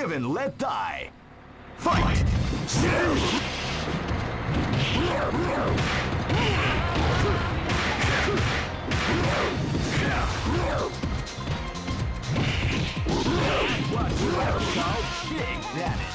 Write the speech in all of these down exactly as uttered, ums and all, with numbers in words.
Live and let die. Fight! What you have called big damage.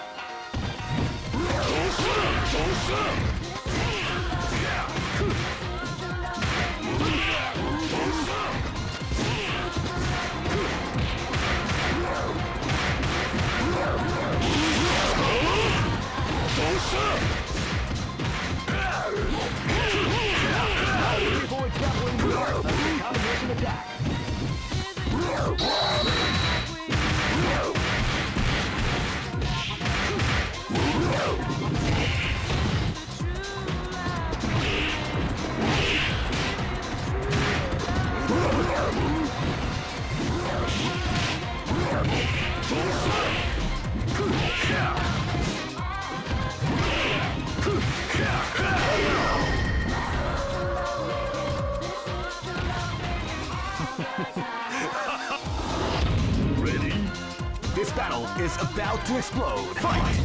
Avoid grappling the art of the combination attack. Ready? This battle is about to explode. Fight!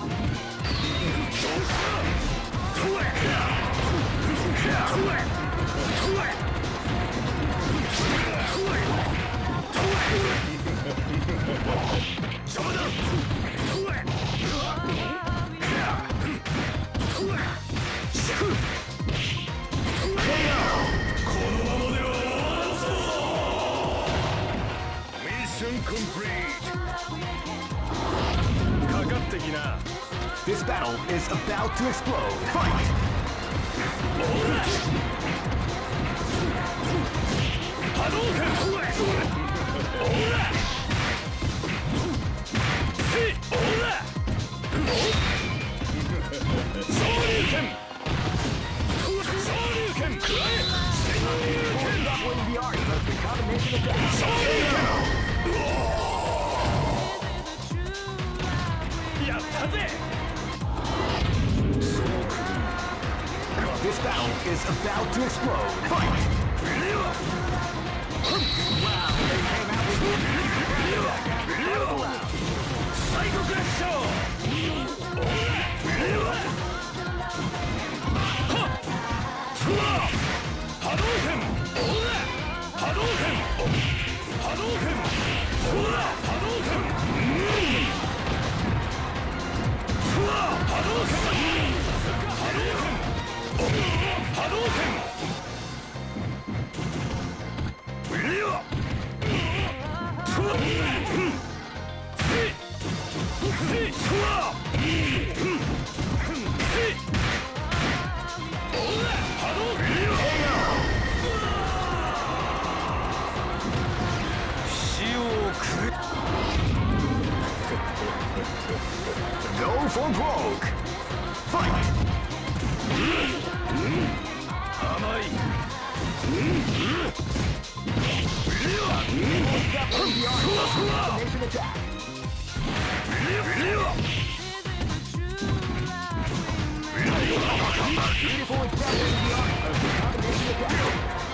This battle is about to explode. Fight! The art of the combination attack. This battle is about to explode. Fight! Wow, they came out with Psycho Show! Hadouken! Hadouken! Hadouken! Hadouken! Hadouken! Go for broke! Fight! Combination attack! Beautiful example of the art of the combination attack!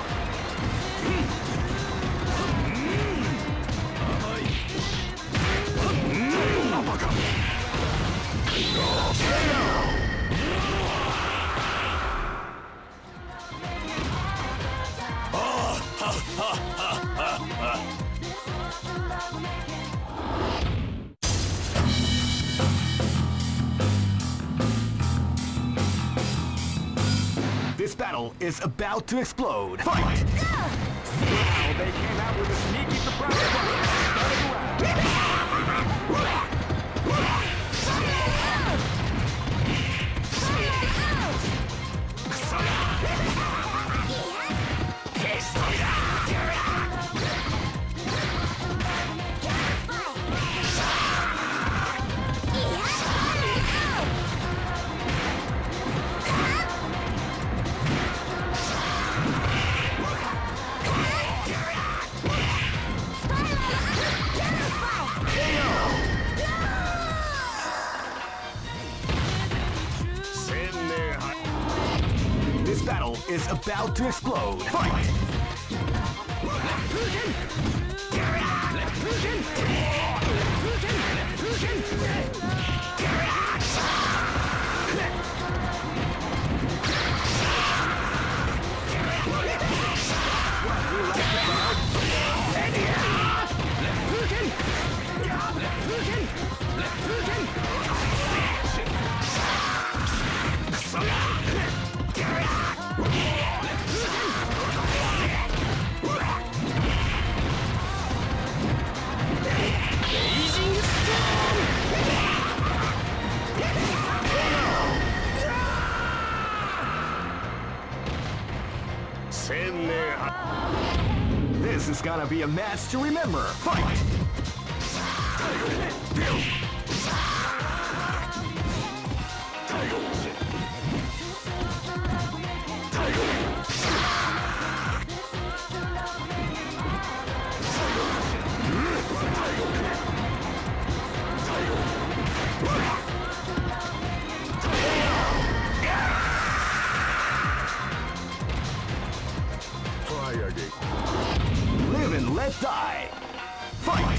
This battle is about to explode. Fight! Wow, they came out with a sneaky surprise. This battle is about to explode. Fight! This is gonna be a match to remember. Fight! Live and let die. Fight!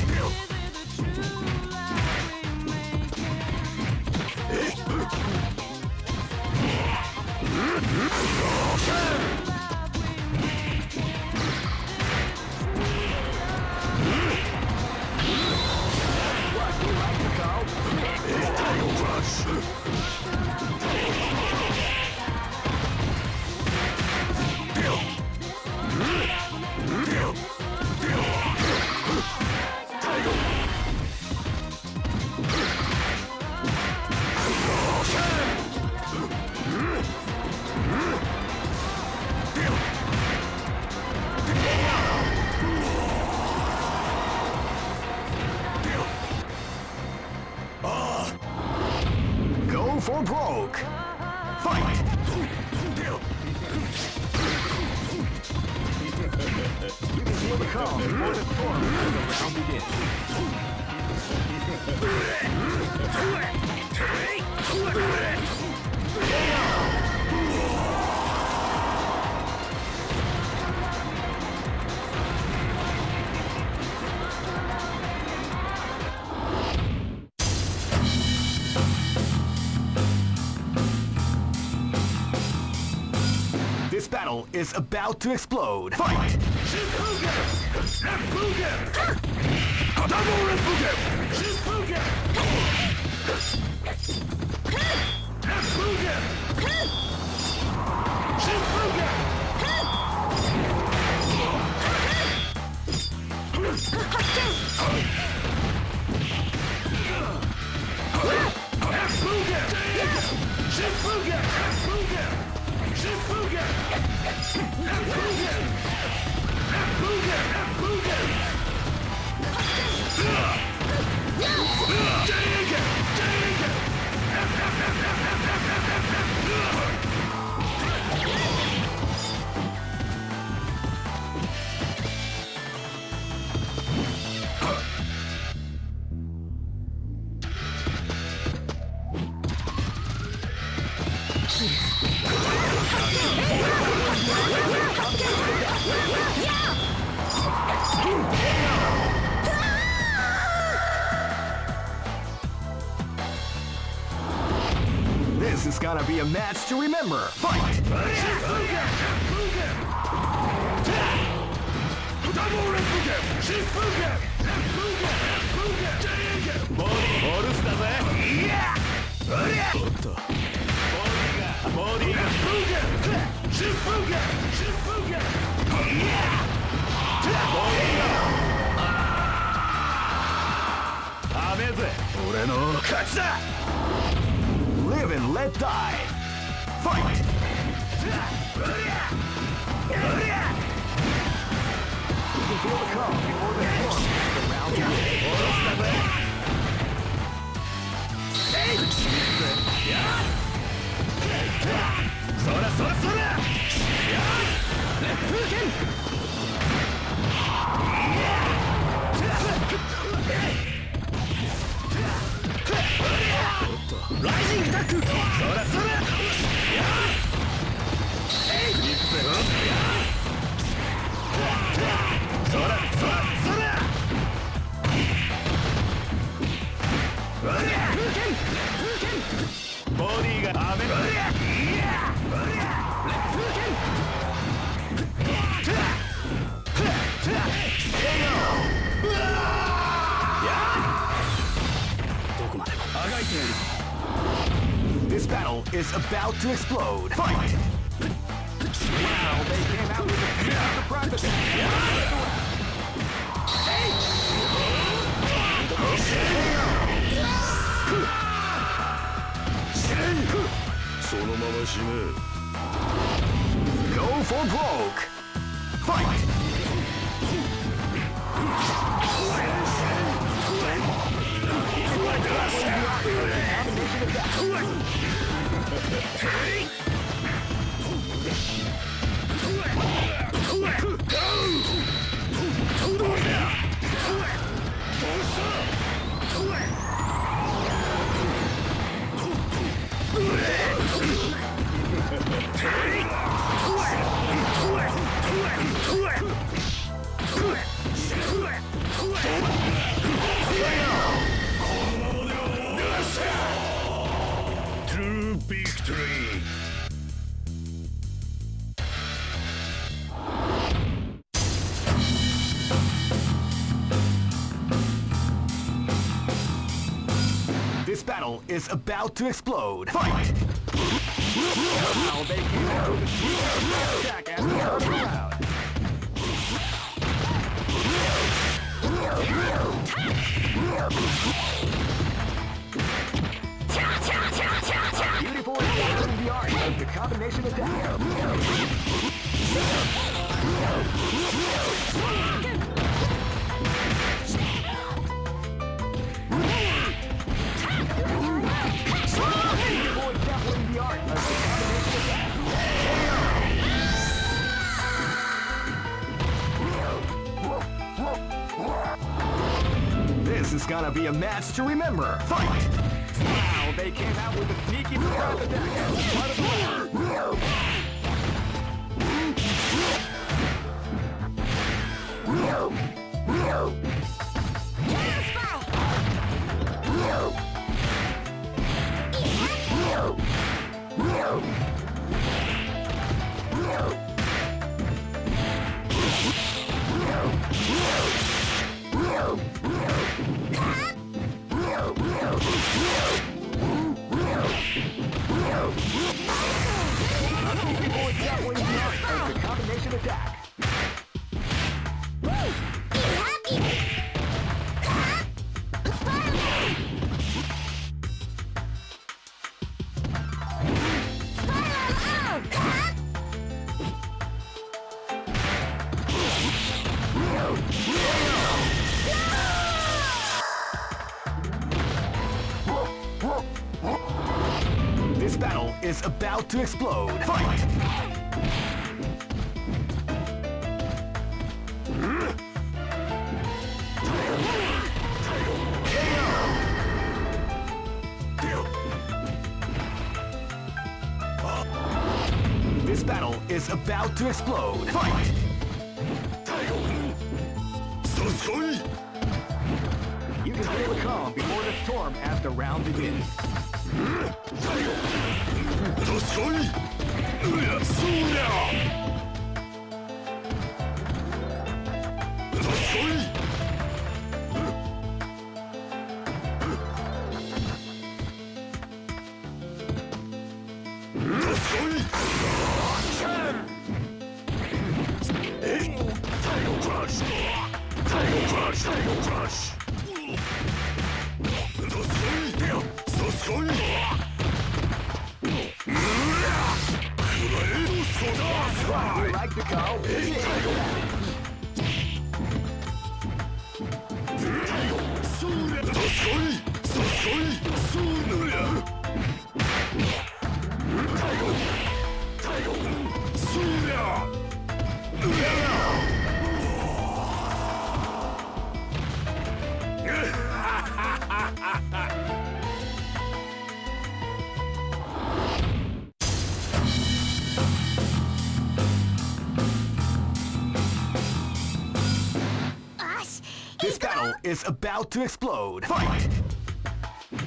Go for broke. Fight! You can feel the calm before the storm as the round begins. This battle is about to explode. Fight! Double Reppugen! Reppugen! Reppugen! This is gonna be a match to remember. Fight! Double Reppugen! Reppugen! Reppugen! Live and let die. Fight! You can feel the calm before the storm as the round begins. Rising attack! Sora Sora! Sora Sora Sora! ボディがアメロThis battle is about to explode. Fight! Wow, they came out with a beautiful surprise attack. そのまま死ね。 Go for broke. Fight! True victory. This battle is about to explode. Fight! Now they came out with a beautiful attack as the first round. Beautiful in the art of the combination attack. This is gonna be a match to remember. Fight! Wow, they came out with a sneaky surprise attack as part of the round. Combination attack. This battle is about to explode. Fight! This battle is about to explode. Fight! You can feel the calm before the storm as the round begins. Tiger Crush! Tiger Crush! Tiger Crush! You like to go? This battle is about to explode. Fight!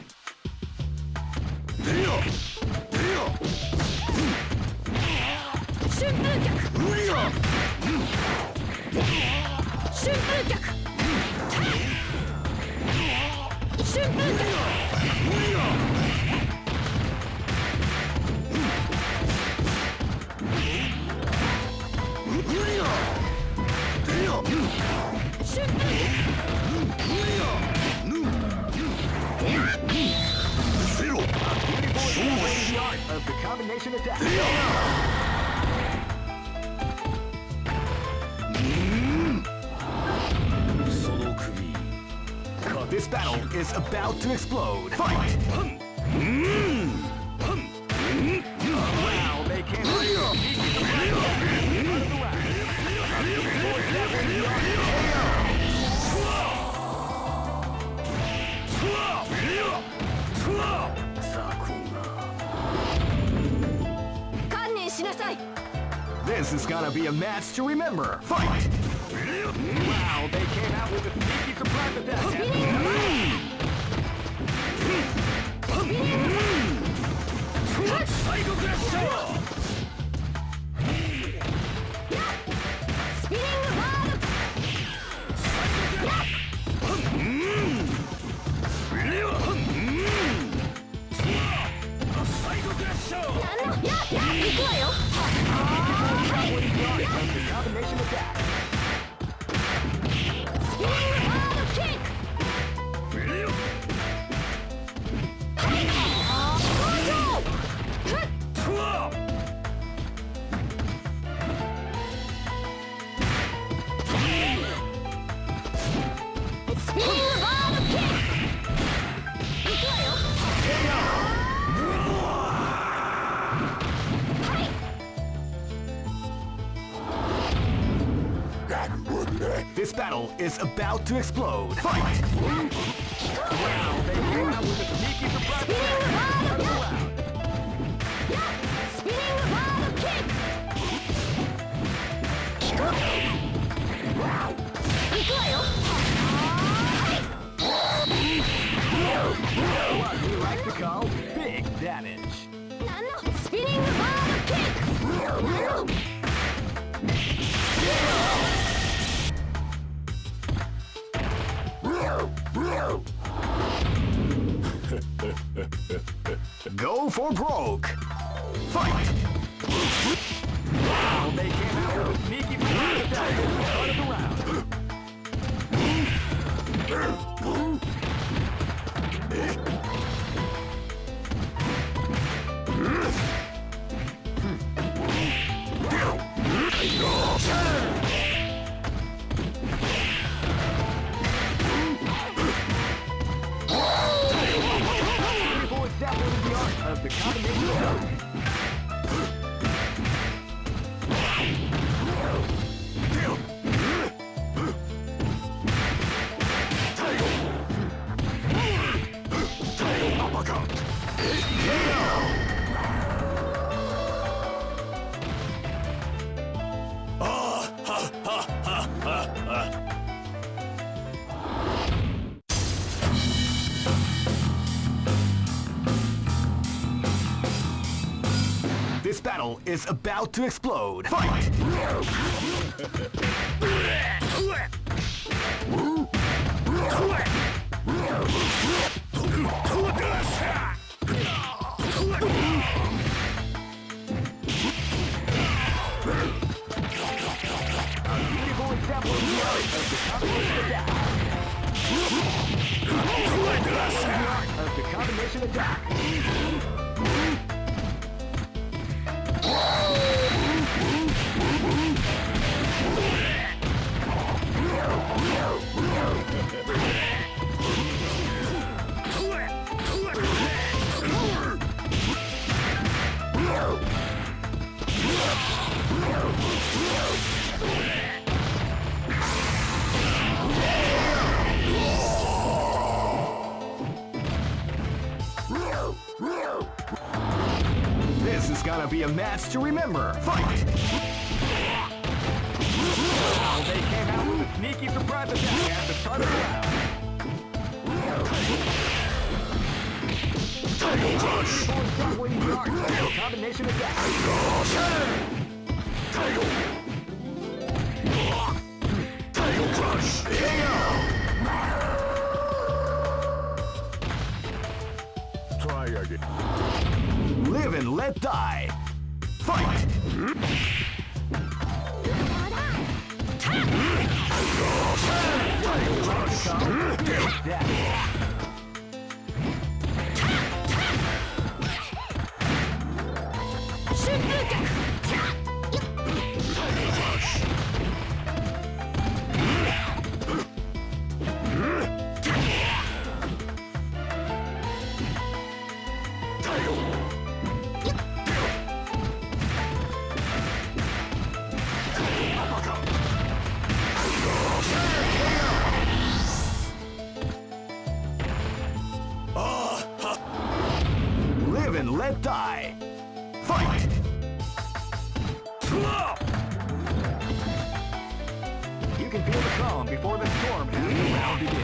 This battle is about to explode. Fight! Wow, they came This is gonna be a match to remember. Fight! Wow, they came out with a sneaky surprise attack. Psycho Crusher! Combination attack. This battle is about to explode. Fight! Wow, they came out with a sneaky surprise attack. Spinning ball kick! What we like to call big damage. Spinning ball kick! Go for broke! Fight! Wow, they came out with a sneaky surprise attack at the start of the round. Of the combination attack. This battle is about to explode. Fight! A beautiful example of the art of the combination attack. Of the combination attack. This is gonna be a match to remember. Fight! Wow, they came out with a sneaky surprise attack at the start of the round. Title Crush! Combination attack. Title Crush! K O! Try again. Live and let die. Fight! Title Crush! That. Live and let die. Fight! You can feel the calm before the storm has the round begin.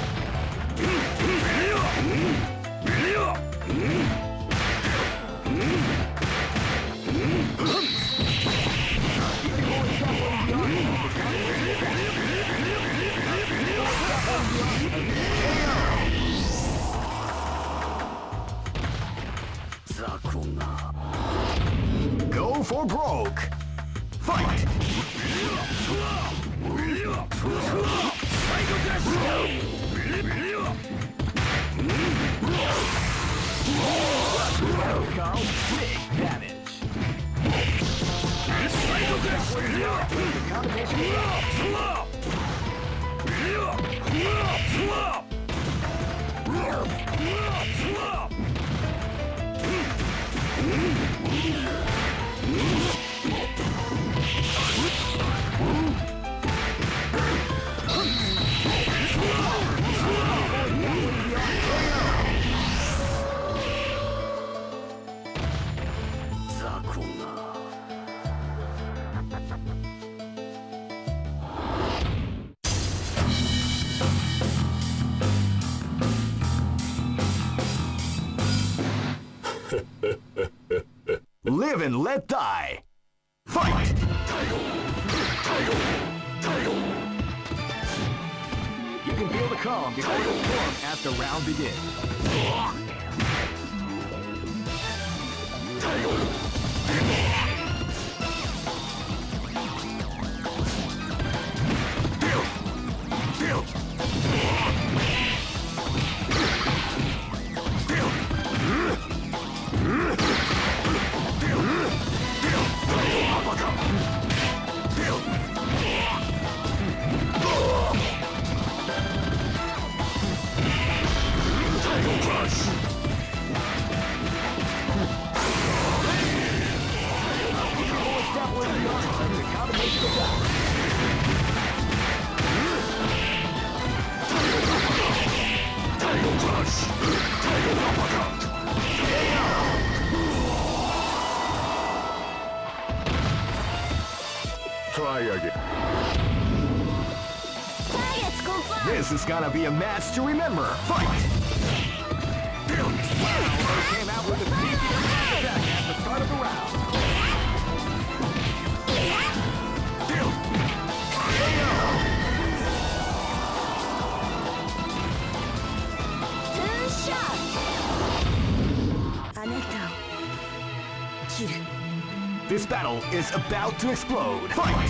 Go for broke. Fight! Carl, big damage. Live and let die. Fight! You can feel the calm before the storm as the round begins. Try again. This is gonna be a match to remember. Fight! Wow, they came out with a sneaky attack at the start of the round. Two shots. This battle is about to explode. Fight!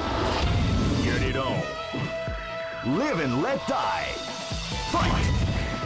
Get it on. Live and let die. Fight!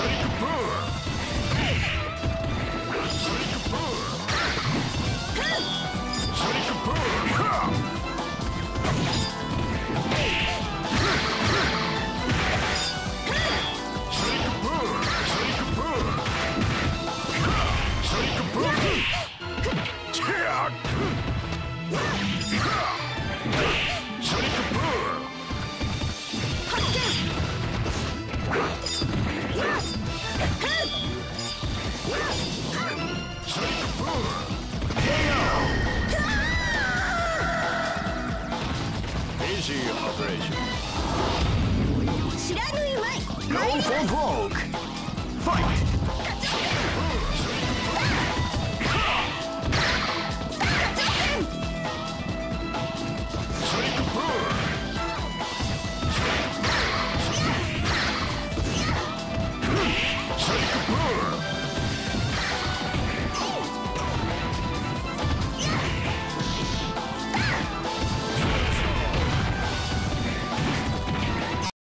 Easy operation. Go for broke. Fight!